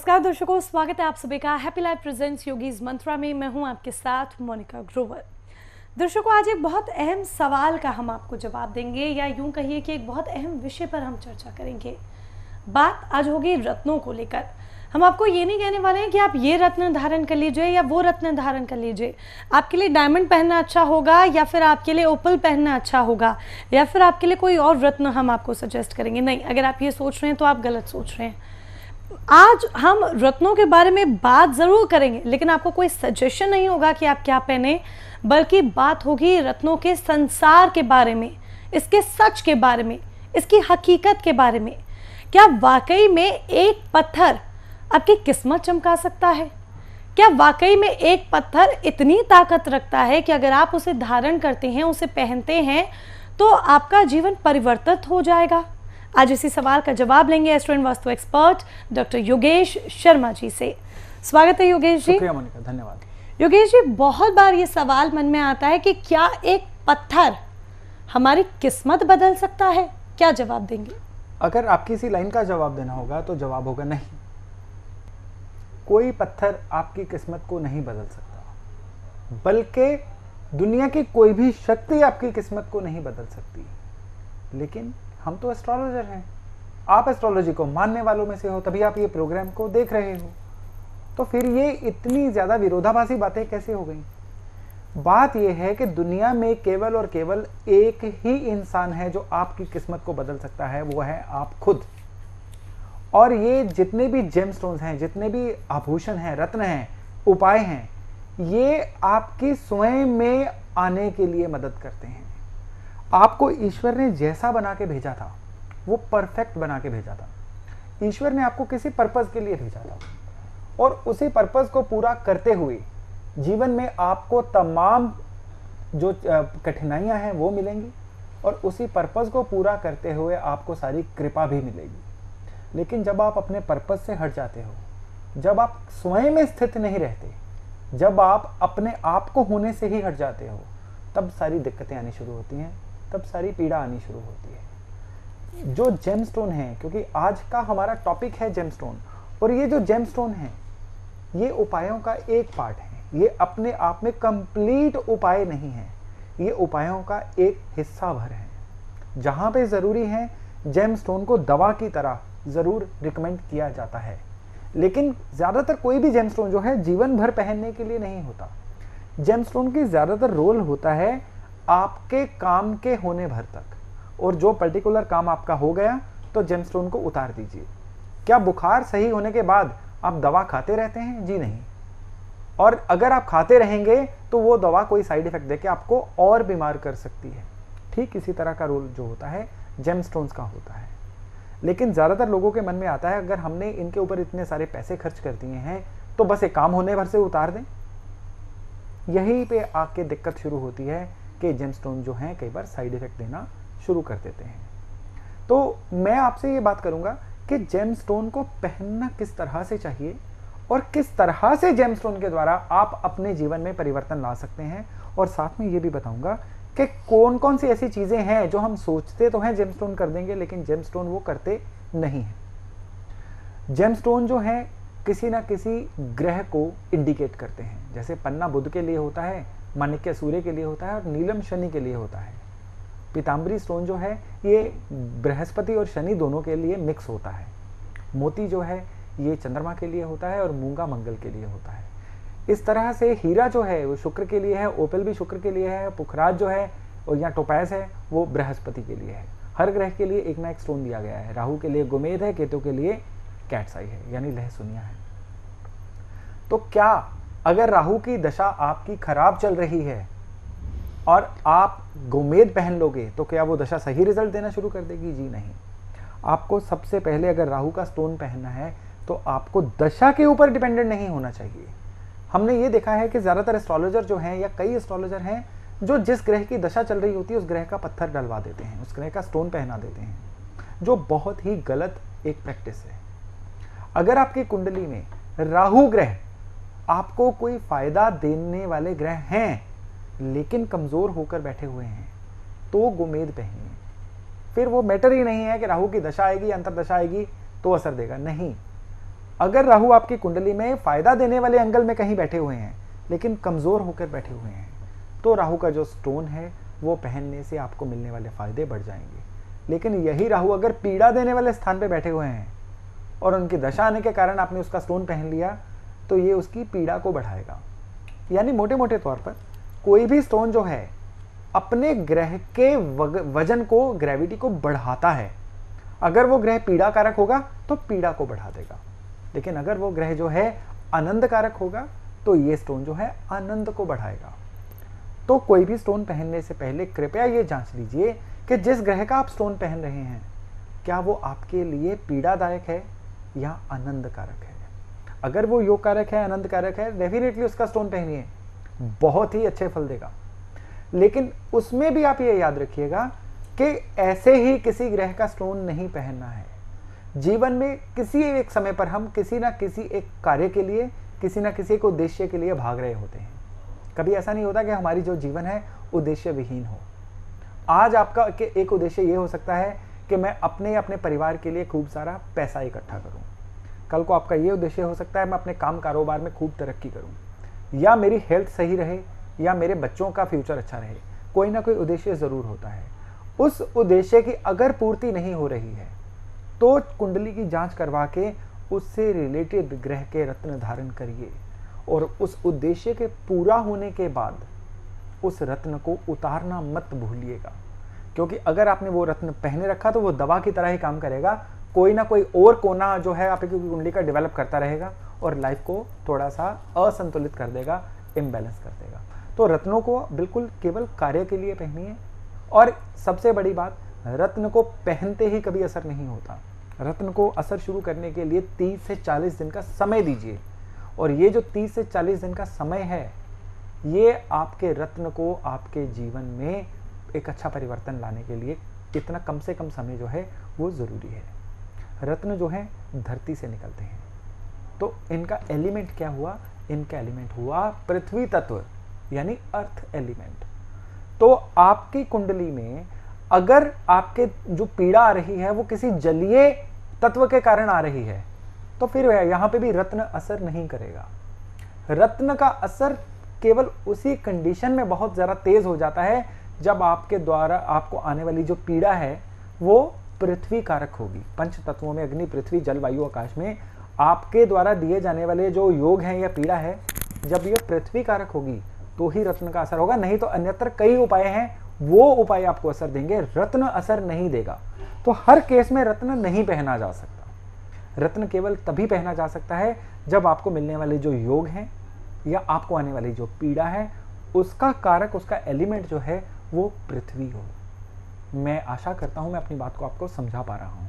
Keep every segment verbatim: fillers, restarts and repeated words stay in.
नमस्कार दर्शकों, स्वागत है आप सभी का happy life presents Yogi's Mantra में। मैं हूं आपके साथ मोनिका ग्रोवर। दर्शकों, आज एक बहुत अहम सवाल का हम आपको जवाब देंगे, या यूं कहिए कि एक बहुत अहम विषय पर हम चर्चा करेंगे। बात आज होगी रत्नों को लेकर। हम आपको ये नहीं कहने वाले हैं कि आप ये रत्न धारण कर लीजिए या वो रत्न धारण कर लीजिए, आपके लिए डायमंड पहनना अच्छा होगा या फिर आपके लिए ओपल पहनना अच्छा होगा या फिर आपके लिए कोई और रत्न हम आपको सजेस्ट करेंगे। नहीं, अगर आप ये सोच रहे हैं तो आप गलत सोच रहे हैं। आज हम रत्नों के बारे में बात जरूर करेंगे, लेकिन आपको कोई सजेशन नहीं होगा कि आप क्या पहने, बल्कि बात होगी रत्नों के संसार के बारे में, इसके सच के बारे में, इसकी हकीकत के बारे में। क्या वाकई में एक पत्थर आपकी किस्मत चमका सकता है? क्या वाकई में एक पत्थर इतनी ताकत रखता है कि अगर आप उसे धारण करते हैं, उसे पहनते हैं, तो आपका जीवन परिवर्तित हो जाएगा? आज इसी सवाल का जवाब लेंगे astro and vastu expert doctor Yogesh Sharma ji से। स्वागत है योगेश जी। शुक्रिया मोनिका, धन्यवाद। योगेश जी, बहुत बार ये सवाल मन में आता है कि क्या एक पत्थर हमारी किस्मत बदल सकता है? क्या जवाब देंगे? अगर आपकी इसी लाइन का जवाब देना होगा तो जवाब होगा नहीं। कोई पत्थर आपकी किस्मत को नहीं बदल सकता, बल्कि दुनिया की कोई भी शक्ति आपकी किस्मत को नहीं बदल सकती। लेकिन हम तो एस्ट्रोलॉजर हैं, आप एस्ट्रोलॉजी को मानने वालों में से हो, तभी आप ये प्रोग्राम को देख रहे हो। तो फिर ये इतनी ज्यादा विरोधाभासी बातें कैसे हो गई? बात यह है कि दुनिया में केवल और केवल एक ही इंसान है जो आपकी किस्मत को बदल सकता है, वो है आप खुद। और ये जितने भी जेमस्टोन्स हैं, जितने भी आभूषण हैं, रत्न हैं, उपाय हैं, ये आपकी स्वयं में आने के लिए मदद करते हैं। आपको ईश्वर ने जैसा बना के भेजा था वो परफेक्ट बना के भेजा था। ईश्वर ने आपको किसी पर्पस के लिए भेजा था और उसी पर्पस को पूरा करते हुए जीवन में आपको तमाम जो कठिनाइयां हैं वो मिलेंगी और उसी पर्पस को पूरा करते हुए आपको सारी कृपा भी मिलेगी। लेकिन जब आप अपने पर्पस से हट जाते हो, जब आप स्वयं में स्थित नहीं रहते, जब आप अपने आप को होने से ही हट जाते हो, तब सारी दिक्कतें आनी शुरू होती हैं, तब सारी पीड़ा आनी शुरू होती है। जो जेमस्टोन है, क्योंकि आज का हमारा टॉपिक है जेमस्टोन, और ये जो जेमस्टोन है ये उपायों का एक पार्ट है। ये अपने आप में कंप्लीट उपाय नहीं है, ये उपायों का एक हिस्सा भर है। जहां पे जरूरी है जेमस्टोन को दवा की तरह जरूर रिकमेंड किया जाता है, लेकिन ज्यादातर कोई भी जेमस्टोन जो है जीवन भर पहनने के लिए नहीं होता। जेमस्टोन की ज्यादातर रोल होता है आपके काम के होने भर तक, और जो पर्टिकुलर काम आपका हो गया तो जेमस्टोन को उतार दीजिए। क्या बुखार सही होने के बाद आप दवा खाते रहते हैं? जी नहीं। और अगर आप खाते रहेंगे तो वो दवा कोई साइड इफेक्ट देके आपको और बीमार कर सकती है। ठीक इसी तरह का रोल जो होता है जेमस्टोन्स का होता है। लेकिन ज्यादातर लोगों के मन में आता है अगर हमने इनके ऊपर इतने सारे पैसे खर्च कर दिए हैं तो बस एक काम होने भर से उतार दें। यहीं पे आके दिक्कत शुरू होती है कि जेमस्टोन जो हैं कई बार साइड इफेक्ट देना शुरू कर देते हैं। तो मैं आपसे ये बात करूंगा कि जेमस्टोन को पहनना किस तरह से चाहिए और किस तरह से जेमस्टोन के द्वारा आप अपने जीवन में परिवर्तन ला सकते हैं, और साथ में ये भी बताऊंगा कि कौन कौन सी ऐसी चीजें हैं जो हम सोचते तो हैं जेमस्टोन कर देंगे, लेकिन जेमस्टोन वो करते नहीं है। जेमस्टोन जो है किसी ना किसी ग्रह को इंडिकेट करते हैं। जैसे पन्ना बुध के लिए होता है, माणिक्य सूर्य के लिए होता है और नीलम शनि के लिए होता है। पीताम्बरी स्टोन जो है ये बृहस्पति और शनि दोनों के लिए मिक्स होता है। मोती जो है ये चंद्रमा के लिए होता है और मूंगा मंगल के लिए होता है। इस तरह से हीरा जो है वो शुक्र के लिए है, ओपल भी शुक्र के लिए है, पुखराज जो है और या टोपैज है वो बृहस्पति के लिए है। हर ग्रह के लिए एक ना एक स्टोन दिया गया है। राहु के लिए गोमेद है, केतु के लिए कैट्स आई है यानी लहसुनिया है। तो क्या अगर राहु की दशा आपकी खराब चल रही है और आप गोमेद पहन लोगे तो क्या वो दशा सही रिजल्ट देना शुरू कर देगी? जी नहीं। आपको सबसे पहले अगर राहु का स्टोन पहनना है तो आपको दशा के ऊपर डिपेंडेंट नहीं होना चाहिए। हमने ये देखा है कि ज्यादातर एस्ट्रोलॉजर जो हैं या कई एस्ट्रोलॉजर हैं जो जिस ग्रह की दशा चल रही होती है उस ग्रह का पत्थर डलवा देते हैं, उस ग्रह का स्टोन पहना देते हैं, जो बहुत ही गलत एक प्रैक्टिस है। अगर आपकी कुंडली में राहु ग्रह आपको कोई फायदा देने वाले ग्रह हैं लेकिन कमजोर होकर बैठे हुए हैं तो गोमेद पहनिए। फिर वो मैटर ही नहीं है कि राहु की दशा आएगी, अंतरदशा आएगी तो असर देगा, नहीं। अगर राहु आपकी कुंडली में फायदा देने वाले एंगल में कहीं बैठे हुए हैं लेकिन कमजोर होकर बैठे हुए हैं, तो राहु का जो स्टोन है वो पहनने से आपको मिलने वाले फायदे बढ़ जाएंगे। लेकिन यही राहु अगर पीड़ा देने वाले स्थान पे बैठे हुए हैं और उनकी दशा आने के कारण आपने उसका स्टोन पहन लिया, तो ये उसकी पीड़ा को बढ़ाएगा। यानी मोटे मोटे तौर पर कोई भी स्टोन जो है अपने ग्रह के वजन को, ग्रेविटी को बढ़ाता है। अगर वो ग्रह पीड़ा कारक होगा तो पीड़ा को बढ़ा देगा, लेकिन अगर वो ग्रह जो है आनंद कारक होगा तो ये स्टोन जो है आनंद को बढ़ाएगा। तो कोई भी स्टोन पहनने से पहले कृपया ये जांच लीजिए कि जिस ग्रह का आप स्टोन पहन रहे हैं क्या वो आपके लिए पीड़ादायक है या आनंद कारक है। अगर वो योग कारक है, आनंद कारक है, डेफिनेटली उसका स्टोन पहनिए, बहुत ही अच्छे फल देगा। लेकिन उसमें भी आप ये याद रखिएगा कि ऐसे ही किसी ग्रह का स्टोन नहीं पहनना है। जीवन में किसी एक समय पर हम किसी ना किसी एक कार्य के लिए, किसी ना किसी एक उद्देश्य के लिए भाग रहे होते हैं। कभी ऐसा नहीं होता कि हमारी जो जीवन है उद्देश्य विहीन हो। आज आपका एक उद्देश्य ये हो सकता है कि मैं अपने अपने परिवार के लिए खूब सारा पैसा इकट्ठा करूं। कल को आपका ये उद्देश्य हो सकता है मैं अपने काम कारोबार में खूब तरक्की करूं, या मेरी हेल्थ सही रहे, या मेरे बच्चों का फ्यूचर अच्छा रहे। कोई ना कोई उद्देश्य जरूर होता है। उस उद्देश्य की अगर पूर्ति नहीं हो रही है तो कुंडली की जांच करवा के उससे रिलेटेड ग्रह के रत्न धारण करिए, और उस उद्देश्य के पूरा होने के बाद उस रत्न को उतारना मत भूलिएगा। क्योंकि अगर आपने वो रत्न पहने रखा तो वो दवा की तरह ही काम करेगा। कोई ना कोई और कोना जो है आपकी कुंडली का डेवलप करता रहेगा और लाइफ को थोड़ा सा असंतुलित कर देगा, इम्बैलेंस कर देगा। तो रत्नों को बिल्कुल केवल कार्य के लिए पहनिए। और सबसे बड़ी बात, रत्न को पहनते ही कभी असर नहीं होता। रत्न को असर शुरू करने के लिए तीस से चालीस दिन का समय दीजिए, और ये जो तीस से चालीस दिन का समय है ये आपके रत्न को आपके जीवन में एक अच्छा परिवर्तन लाने के लिए इतना कम से कम समय जो है वो ज़रूरी है। रत्न जो है धरती से निकलते हैं, तो इनका एलिमेंट क्या हुआ? इनका एलिमेंट हुआ पृथ्वी तत्व, यानी अर्थ एलिमेंट। तो आपकी कुंडली में अगर आपके जो पीड़ा आ रही है वो किसी जलीय तत्व के कारण आ रही है, तो फिर यहां पे भी रत्न असर नहीं करेगा। रत्न का असर केवल उसी कंडीशन में बहुत ज़्यादा तेज हो जाता है जब आपके द्वारा आपको आने वाली जो पीड़ा है वो पृथ्वी कारक होगी। पंच तत्वों में अग्नि, पृथ्वी, जल, वायु, आकाश में आपके द्वारा दिए जाने वाले जो योग हैं या पीड़ा है, जब ये पृथ्वी कारक होगी तो ही रत्न का असर होगा। नहीं तो अन्यत्र कई उपाय हैं, वो उपाय आपको असर देंगे, रत्न असर नहीं देगा। तो हर केस में रत्न नहीं पहना जा सकता। रत्न केवल तभी पहना जा सकता है जब आपको मिलने वाले जो योग हैं या आपको आने वाली जो पीड़ा है उसका कारक, उसका एलिमेंट जो है वो पृथ्वी हो। मैं आशा करता हूं मैं अपनी बात को आपको समझा पा रहा हूं।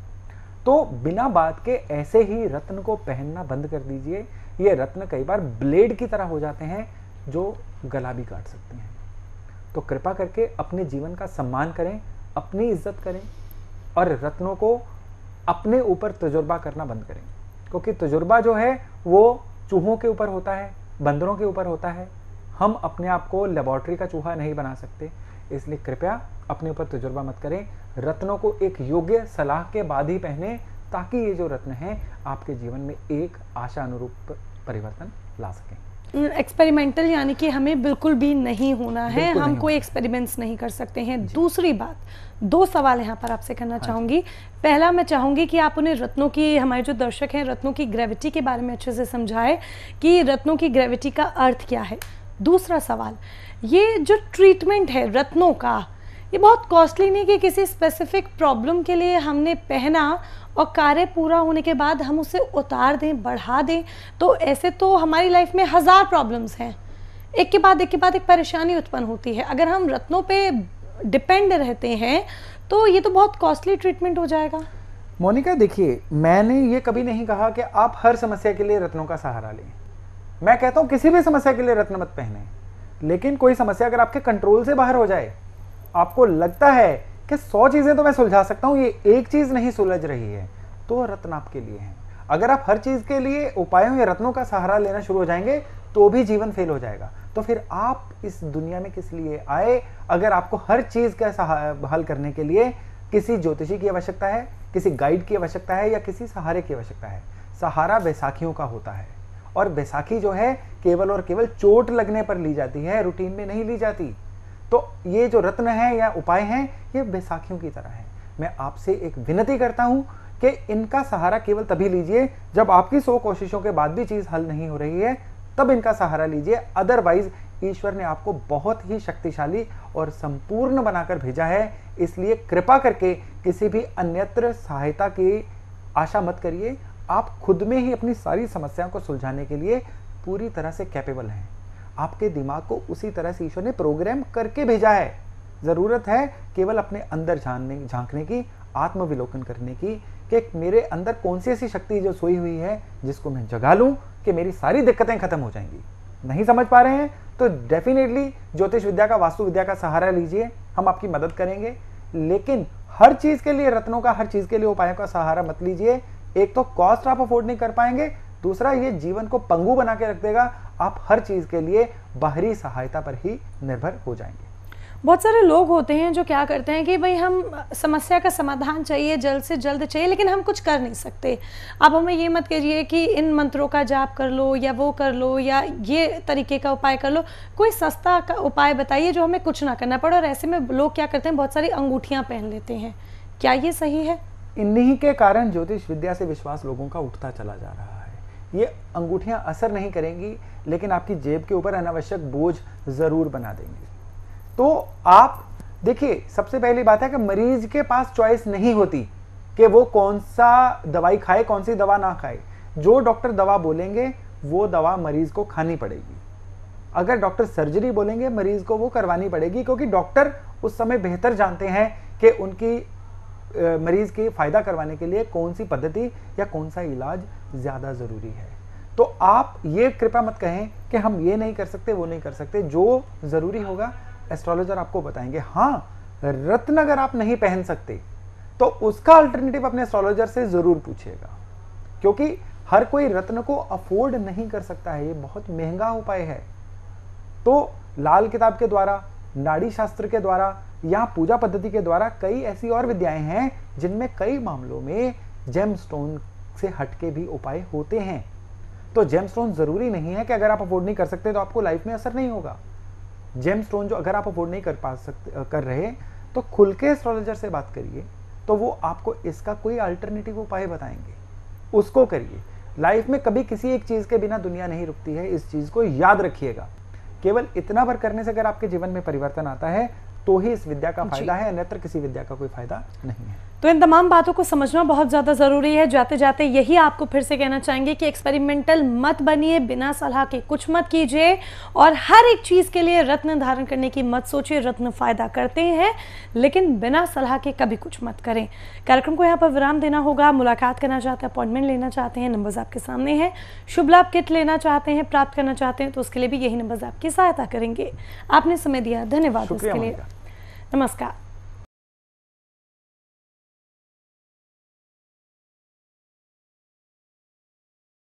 तो बिना बात के ऐसे ही रत्न को पहनना बंद कर दीजिए। ये रत्न कई बार ब्लेड की तरह हो जाते हैं जो गला भी काट सकते हैं। तो कृपा करके अपने जीवन का सम्मान करें, अपनी इज्जत करें, और रत्नों को अपने ऊपर तजुर्बा करना बंद करें। क्योंकि तजुर्बा जो है वो चूहों के ऊपर होता है, बंदरों के ऊपर होता है। हम अपने आप को लेबोरेटरी का चूहा नहीं बना सकते, इसलिए कृपया अपने ऊपर तजुर्बा मत करें। रत्नों को एक योग्य सलाह के बाद ही पहने, ताकि ये जो रत्न हैं आपके जीवन में एक आशा अनुरूप परिवर्तन ला सकें। एक्सपेरिमेंटल यानी कि हमें बिल्कुल भी नहीं होना है, हम कोई एक्सपेरिमेंट्स नहीं कर सकते हैं। दूसरी बात, दो सवाल यहाँ पर आपसे करना चाहूँगी। पहला, मैं चाहूँगी कि आप उन्हें रत्नों की, हमारे जो दर्शक हैं, रत्नों की ग्रेविटी के बारे में अच्छे से समझाएं कि रत्नों की ग्रेविटी का अर्थ क्या है। दूसरा सवाल, ये जो ट्रीटमेंट है रत्नों का, ये बहुत कॉस्टली नहीं कि किसी स्पेसिफिक प्रॉब्लम के लिए हमने पहना और कार्य पूरा होने के बाद हम उसे उतार दें, बढ़ा दें। तो ऐसे तो हमारी लाइफ में हज़ार प्रॉब्लम्स हैं, एक के बाद एक के बाद एक परेशानी उत्पन्न होती है। अगर हम रत्नों पे डिपेंड रहते हैं तो ये तो बहुत कॉस्टली ट्रीटमेंट हो जाएगा। मोनिका, देखिए, मैंने ये कभी नहीं कहा कि आप हर समस्या के लिए रत्नों का सहारा लें। मैं कहता हूँ किसी भी समस्या के लिए रत्न मत पहने, लेकिन कोई समस्या अगर आपके कंट्रोल से बाहर हो जाए, आपको लगता है कि सौ चीजें तो मैं सुलझा सकता हूं, ये एक चीज नहीं सुलझ रही है, तो रत्न आपके लिए है। अगर आप हर चीज के लिए उपायों या रत्नों का सहारा लेना शुरू हो जाएंगे तो भी जीवन फेल हो जाएगा। तो फिर आप इस दुनिया में किस लिए आए, अगर आपको हर चीज का हल करने के लिए किसी ज्योतिषी की आवश्यकता है, किसी गाइड की आवश्यकता है या किसी सहारे की आवश्यकता है। सहारा बैसाखियों का होता है, और बैसाखी जो है केवल और केवल चोट लगने पर ली जाती है, रूटीन में नहीं ली जाती। तो ये जो रत्न है या उपाय हैं ये बैसाखियों की तरह है। मैं आपसे एक विनती करता हूं कि इनका सहारा केवल तभी लीजिए जब आपकी सौ कोशिशों के बाद भी चीज हल नहीं हो रही है, तब इनका सहारा लीजिए। अदरवाइज ईश्वर ने आपको बहुत ही शक्तिशाली और संपूर्ण बनाकर भेजा है, इसलिए कृपा करके किसी भी अन्यत्र सहायता की आशा मत करिए। आप खुद में ही अपनी सारी समस्याओं को सुलझाने के लिए पूरी तरह से कैपेबल हैं। आपके दिमाग को उसी तरह से ईश्वर ने प्रोग्राम करके भेजा है। जरूरत है केवल अपने अंदर जानने झांकने की, आत्मविलोकन करने की कि मेरे अंदर कौन सी ऐसी शक्ति जो सोई हुई है जिसको मैं जगा लूं कि मेरी सारी दिक्कतें खत्म हो जाएंगी। नहीं समझ पा रहे हैं तो डेफिनेटली ज्योतिष विद्या का, वास्तु विद्या का सहारा लीजिए, हम आपकी मदद करेंगे। लेकिन हर चीज के लिए रत्नों का, हर चीज के लिए उपायों का सहारा मत लीजिए। एक तो कॉस्ट आप अफोर्ड नहीं कर पाएंगे, दूसरा ये जीवन को पंगु बना के रख देगा। आप हर चीज के लिए बाहरी सहायता पर ही निर्भर हो जाएंगे। बहुत सारे लोग होते हैं जो क्या करते हैं कि भाई हम समस्या का समाधान चाहिए, जल्द से जल्द चाहिए, लेकिन हम कुछ कर नहीं सकते। आप हमें ये मत करिए कि इन मंत्रों का जाप कर लो या वो कर लो या ये तरीके का उपाय कर लो। कोई सस्ता का उपाय बताइए जो हमें कुछ ना करना पड़े। और ऐसे में लोग क्या करते हैं, बहुत सारी अंगूठियाँ पहन लेते हैं। क्या ये सही है? इन्हीं के कारण ज्योतिष विद्या से विश्वास लोगों का उठता चला जा रहा है। ये अंगूठियां असर नहीं करेंगी, लेकिन आपकी जेब के ऊपर अनावश्यक बोझ जरूर बना देंगी। तो आप देखिए, सबसे पहली बात है कि मरीज के पास चॉइस नहीं होती कि वो कौन सा दवाई खाए, कौन सी दवा ना खाए। जो डॉक्टर दवा बोलेंगे वो दवा मरीज को खानी पड़ेगी। अगर डॉक्टर सर्जरी बोलेंगे मरीज को वो करवानी पड़ेगी, क्योंकि डॉक्टर उस समय बेहतर जानते हैं कि उनकी मरीज के फायदा करवाने के लिए कौन सी पद्धति या कौन सा इलाज ज्यादा जरूरी है। तो आप ये कृपया मत कहें कि हम ये नहीं कर सकते, वो नहीं कर सकते। जो जरूरी होगा एस्ट्रोलॉजर आपको बताएंगे। हाँ, रत्न अगर आप नहीं पहन सकते तो उसका अल्टरनेटिव अपने एस्ट्रोलॉजर से जरूर पूछिएगा, क्योंकि हर कोई रत्न को अफोर्ड नहीं कर सकता है। ये बहुत महंगा उपाय है। तो लाल किताब के द्वारा, नाड़ी शास्त्र के द्वारा या पूजा पद्धति के द्वारा कई ऐसी और विद्याएं हैं जिनमें कई मामलों में जेमस्टोन से हटके भी उपाय होते हैं। तो जेमस्टोन जरूरी नहीं है कि अगर आप अफोर्ड नहीं कर सकते तो आपको लाइफ में असर नहीं होगा। जेमस्टोन जो अगर आप अफोर्ड नहीं कर पा सकते कर रहे तो खुल के एस्ट्रोलॉजर से बात करिए, तो वो आपको इसका कोई अल्टरनेटिव उपाय बताएंगे, उसको करिए। लाइफ में कभी किसी एक चीज के बिना दुनिया नहीं रुकती है, इस चीज को याद रखिएगा। केवल इतना भर करने से अगर आपके जीवन में परिवर्तन आता है तो ही इस विद्या का फायदा है, अन्यत्र किसी विद्या का कोई फायदा नहीं है। तो इन तमाम बातों को समझना बहुत ज़्यादा ज़रूरी है। जाते जाते यही आपको फिर से कहना चाहेंगे कि एक्सपेरिमेंटल मत बनिए, बिना सलाह के कुछ मत कीजिए, और हर एक चीज़ के लिए रत्न धारण करने की मत सोचिए। रत्न फायदा करते हैं, लेकिन बिना सलाह के कभी कुछ मत करें। कार्यक्रम को यहाँ पर विराम देना होगा। मुलाकात करना चाहते हैं, अपॉइंटमेंट लेना चाहते हैं, नंबर्स आपके सामने हैं। शुभ लाभ किट लेना चाहते हैं, प्राप्त करना चाहते हैं, तो उसके लिए भी यही नंबर्स आपकी सहायता करेंगे। आपने समय दिया, धन्यवाद उसके लिए। नमस्कार।